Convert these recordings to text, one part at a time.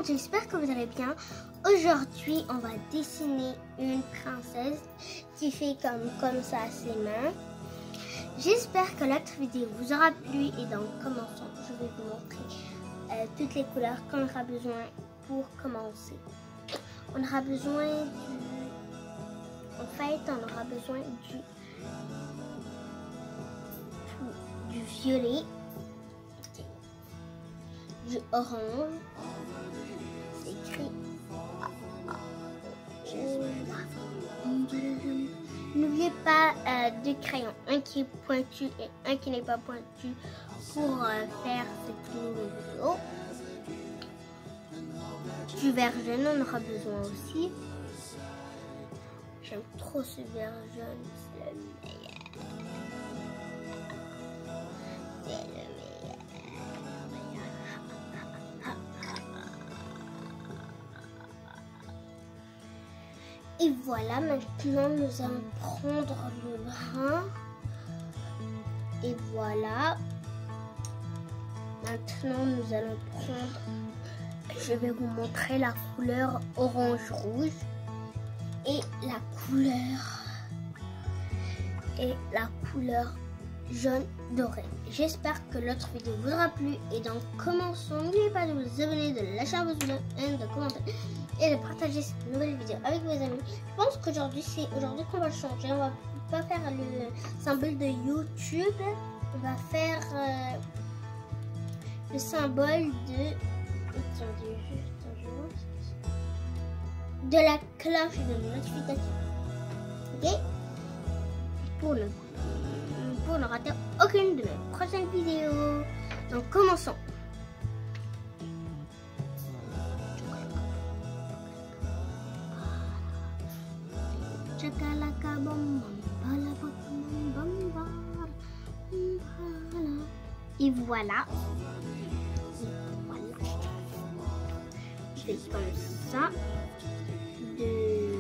monde, j'espère que vous allez bien. Aujourd'hui, on va dessiner une princesse qui fait comme ça à ses mains. J'espère que notre vidéo vous aura plu et donc commençons. Je vais vous montrer toutes les couleurs qu'on aura besoin pour commencer. On aura besoin on aura besoin du violet, du orange, c'est écrit. N'oubliez pas deux crayons, un qui est pointu et un qui n'est pas pointu pour faire cette vidéo. Du vert jaune, on aura besoin aussi. J'aime trop ce vert jaune, c'est le meilleur. C'est le meilleur. Et voilà, maintenant nous allons prendre le brun. Et voilà. Maintenant nous allons prendre, je vais vous montrer la couleur orange-rouge et la couleur jaune doré. J'espère que l'autre vidéo vous aura plu et donc commençons. N'oubliez pas de vous abonner, de lâcher un pouce bleu, de commenter et de partager cette nouvelle vidéo avec vos amis. Je pense qu'aujourd'hui c'est aujourd'hui qu'on va changer. On va pas faire le symbole de YouTube. On va faire le symbole de la cloche de notification. Ok? Pour ne rater aucune de mes prochaines vidéos. Donc commençons. Et voilà. Je fais comme ça. De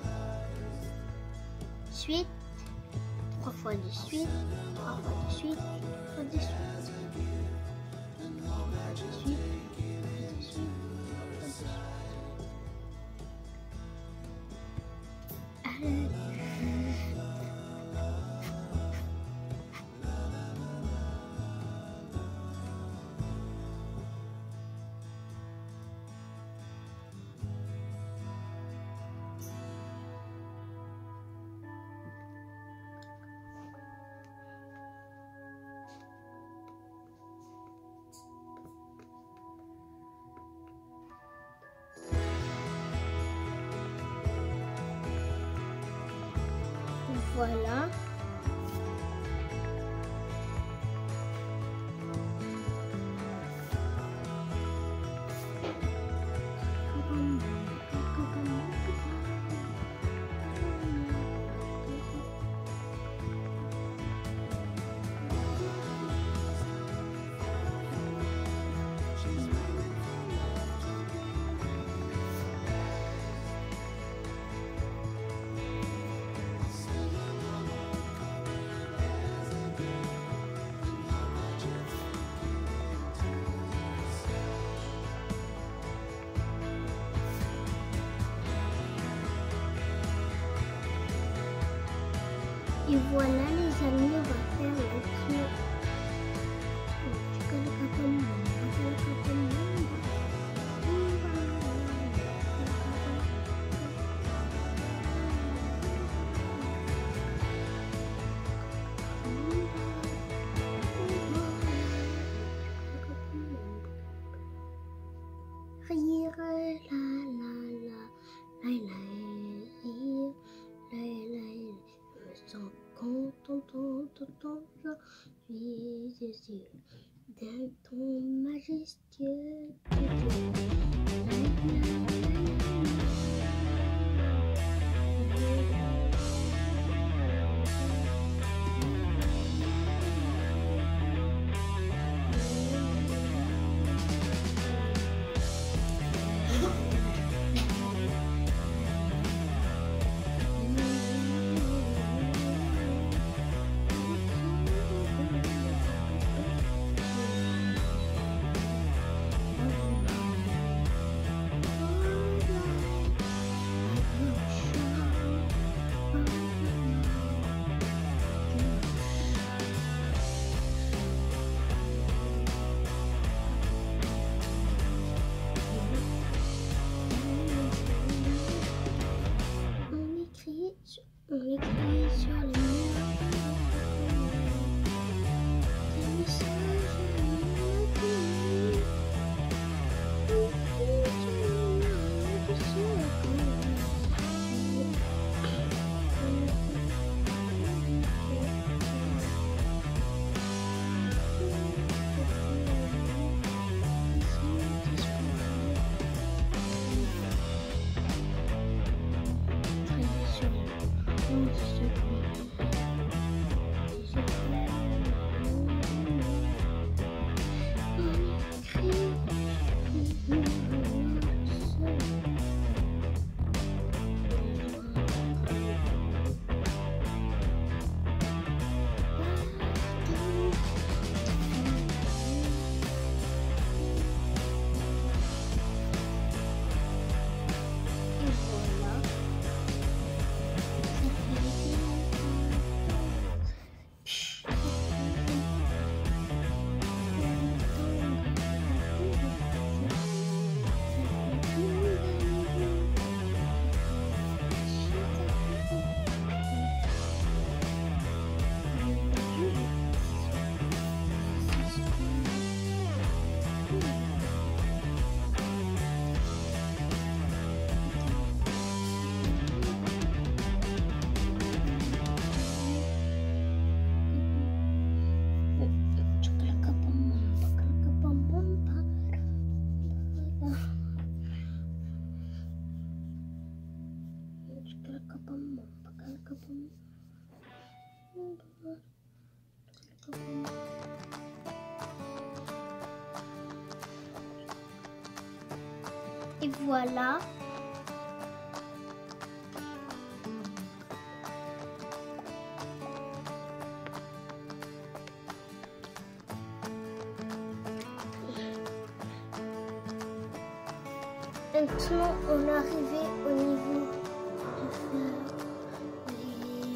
suite. 3 fois de suite. 3 fois de suite. 3 fois de suite. Voilà. Et voilà les amis, on va faire le tour. Aujourd'hui d'un ton majestueux. On écrit sur les murs des messages et voilà. Maintenant, on est arrivé au niveau de faire les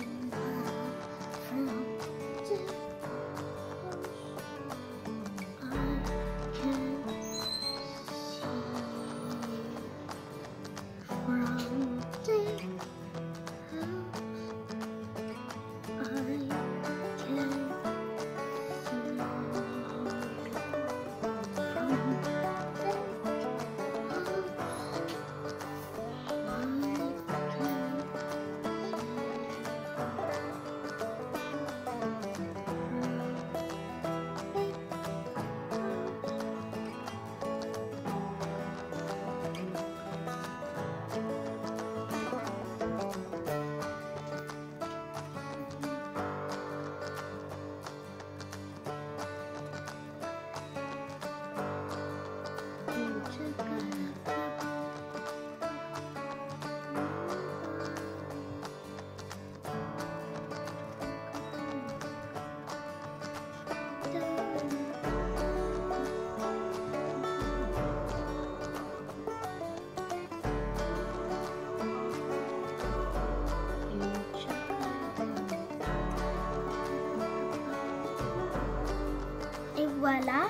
Et voilà.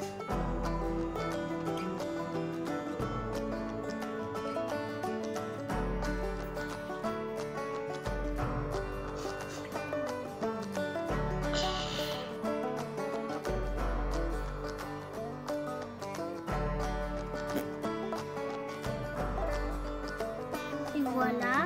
Et voilà.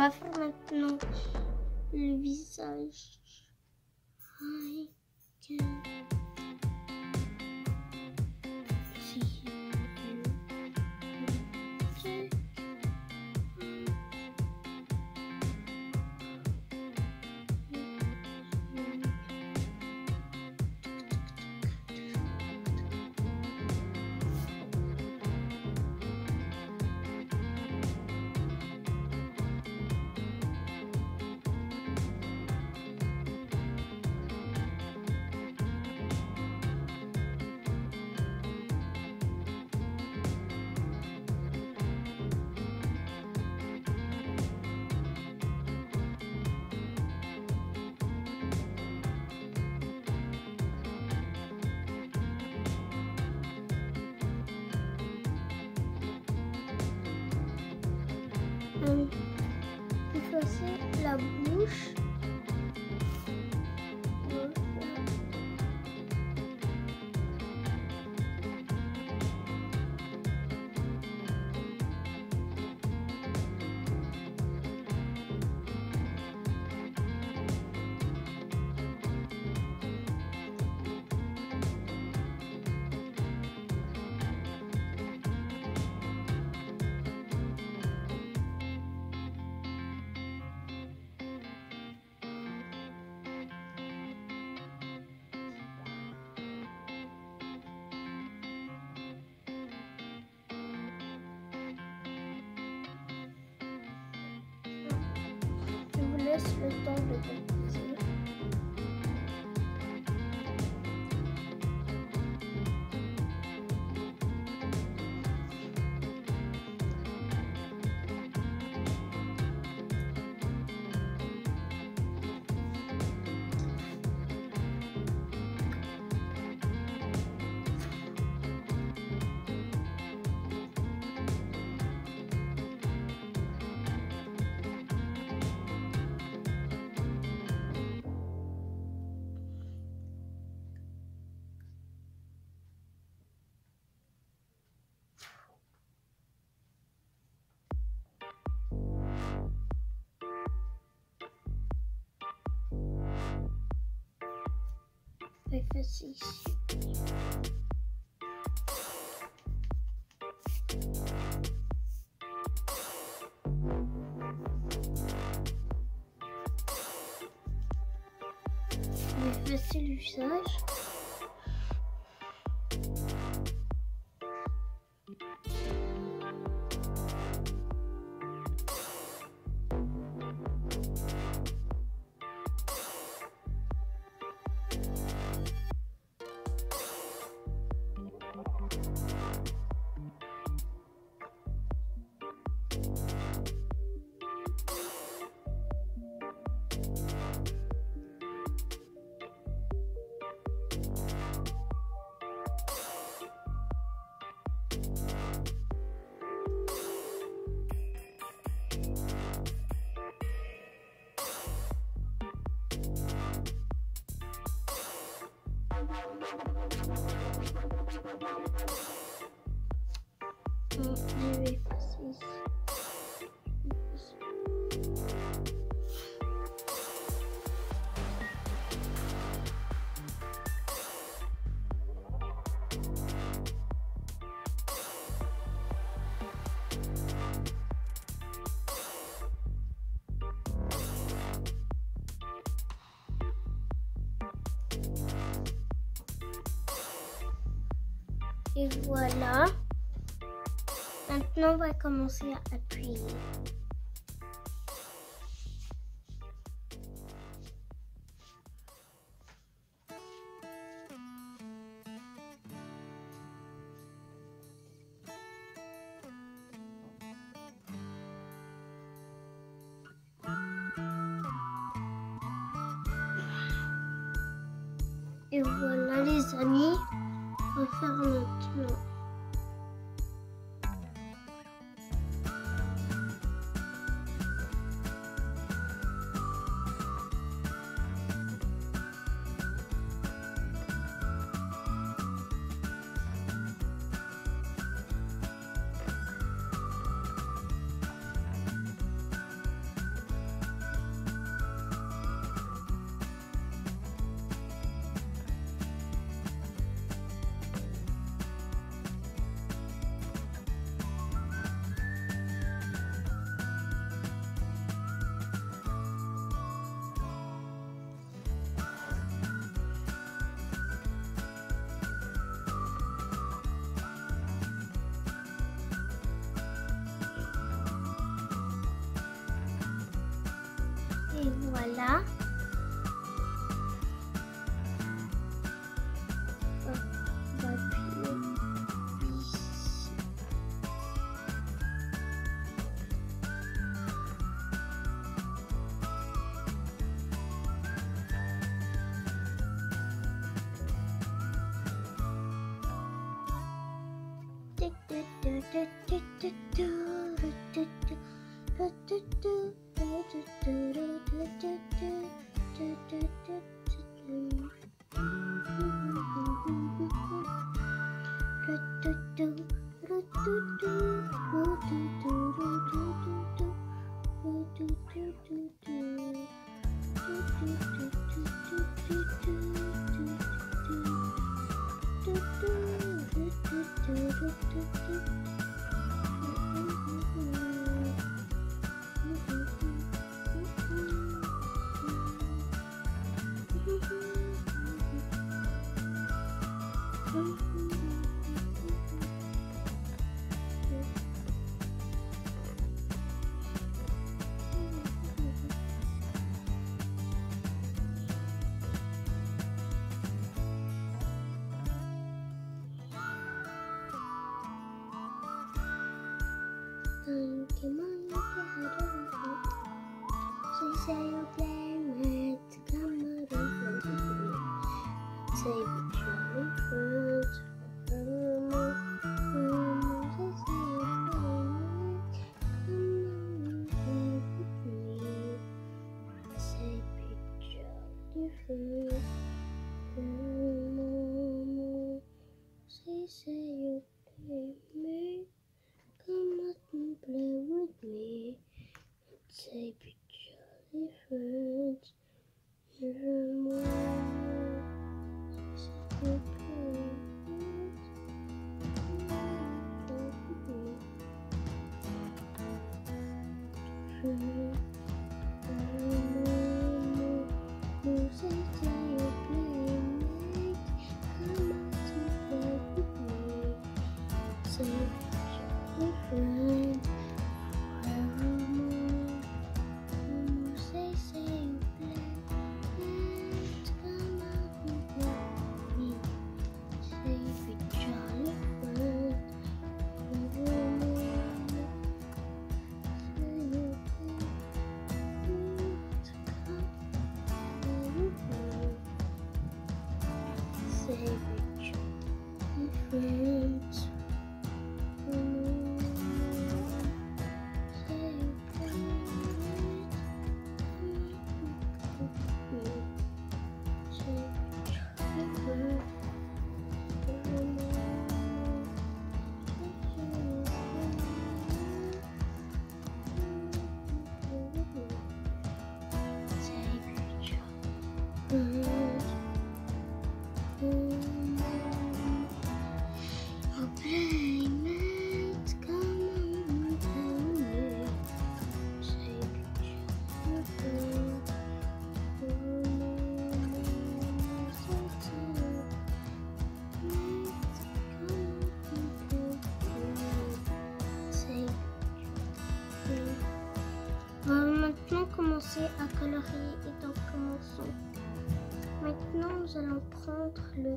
va faire maintenant le visage. I can see you. Effacer la bouche. Je vous laisse le temps de composer. Effacer ici. Effacer le visage. Je vais effacer ici. Et voilà. Maintenant, on va commencer à appuyer. Et voilà les amis, on va faire maintenant. Et voilà. On va appuyer ici. On va maintenant commencer à colorier et donc commençons. Maintenant nous allons prendre le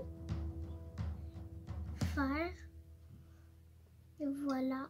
fard et voilà.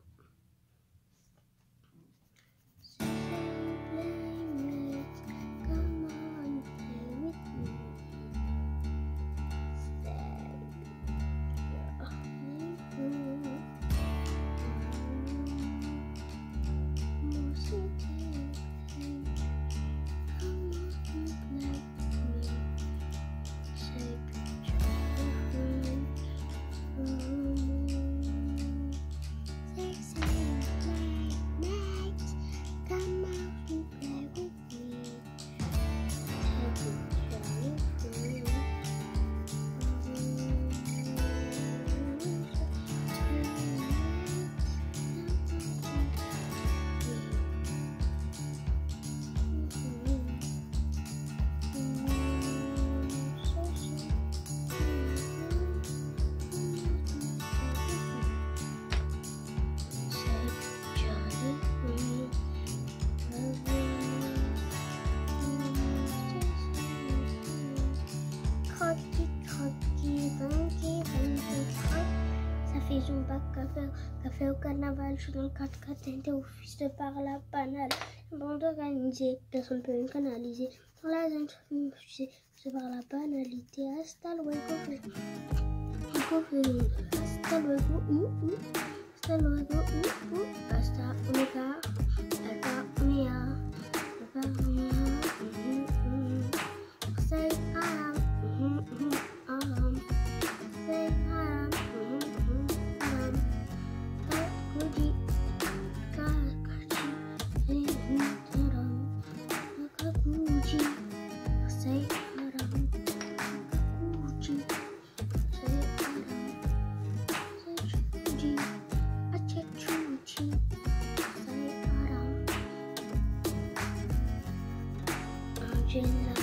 fait Zumba, café au carnaval, je suis dans le 4x4, teinté au fils de par la banale. Une bande organisée, personne ne peut me canaliser. Dans la zone, c'est par la banalité. Hasta luego, hasta luego, hasta luego, hasta luego, alpha, mia, say haram, haram, say haram, haram, Kakuji, Kakashi, Kakakuji, say haram, Kakakuji, say haram, say chuji, achechuchi, say haram, Angela.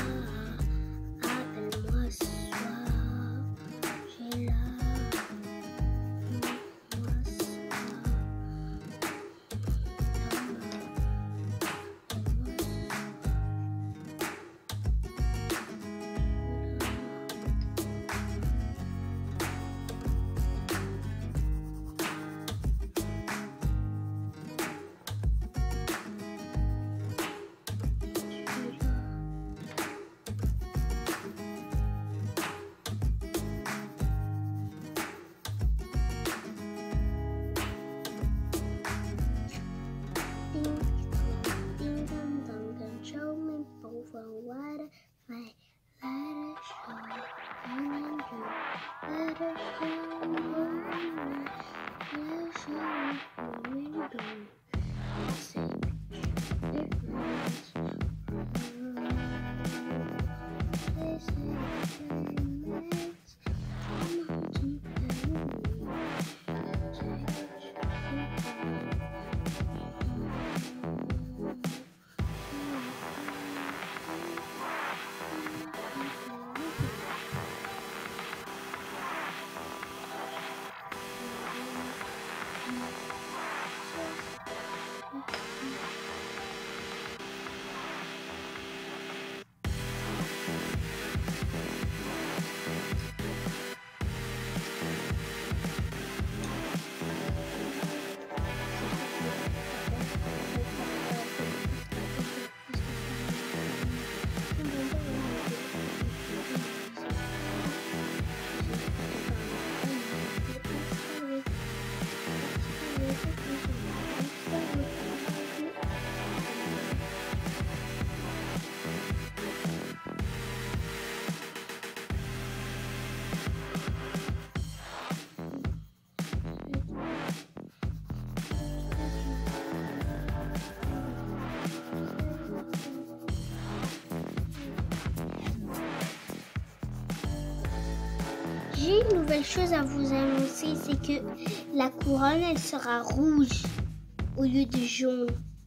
J'ai une nouvelle chose à vous annoncer, c'est que la couronne, elle sera rouge au lieu de jaune.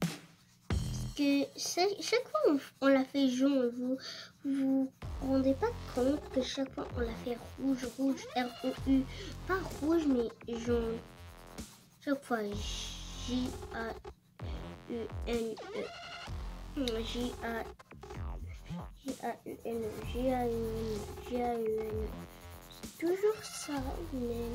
Parce que chaque fois on la fait jaune, vous rendez pas compte que chaque fois on la fait rouge, R-O-U, pas rouge mais jaune. Chaque fois J-A-U-N-E, J-A-U-N-E. C'est toujours ça, mais...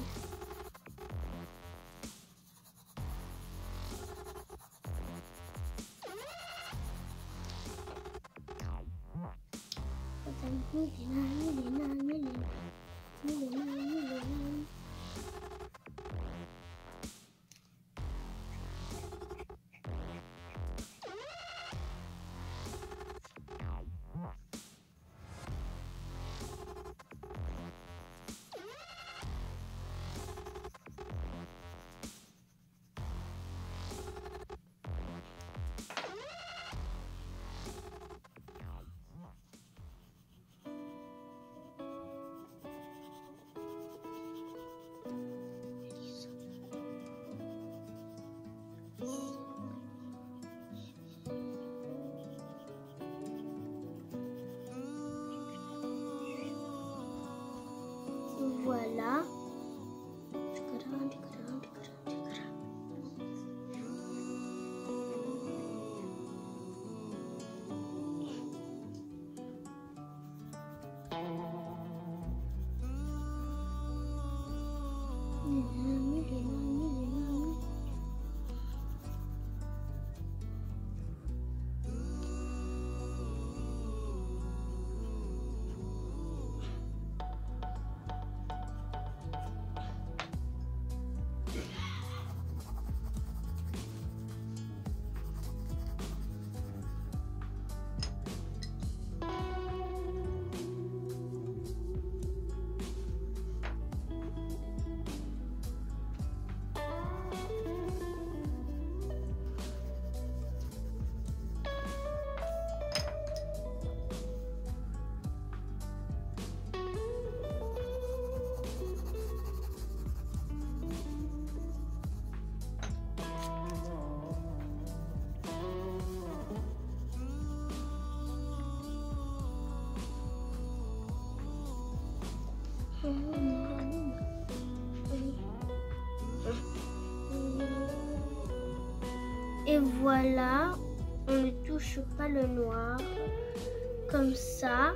Et voilà, on ne touche pas le noir, comme ça,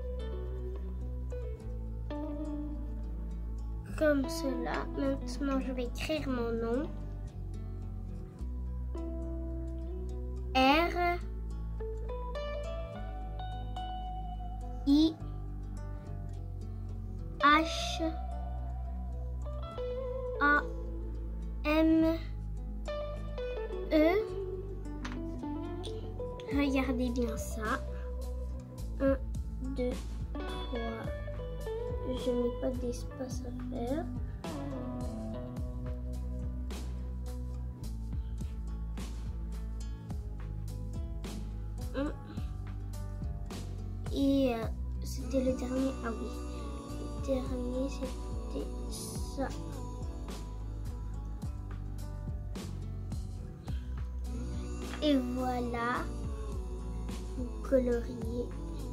comme cela. Maintenant, je vais écrire mon nom. R I H A M E. Regardez bien ça. 1, 2, 3. Je n'ai pas d'espace à faire. Et c'était le dernier. Ah oui. Le dernier, c'était ça. Et voilà. Vous coloriez.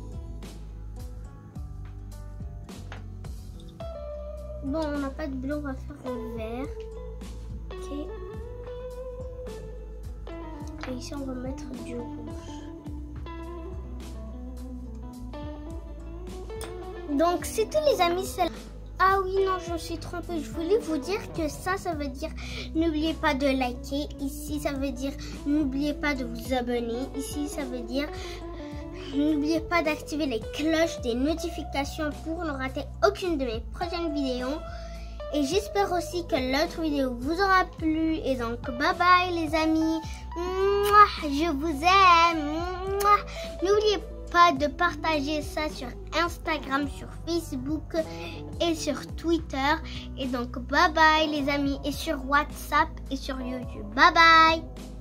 Bon, on n'a pas de bleu, on va faire en vert. Ok. Et ici, on va mettre du rouge. Donc, c'est tout les amis. Ah oui, non, je me suis trompée. Je voulais vous dire que ça veut dire n'oubliez pas de liker. Ici, ça veut dire n'oubliez pas de vous abonner. Ici, ça veut dire n'oubliez pas d'activer les cloches des notifications pour ne rater aucune de mes prochaines vidéos. Et j'espère aussi que l'autre vidéo vous aura plu. Et donc, bye bye les amis. Mouah, je vous aime. N'oubliez pas de partager ça sur Instagram, sur Facebook et sur Twitter. Et donc, bye bye les amis. Et sur WhatsApp et sur YouTube. Bye bye.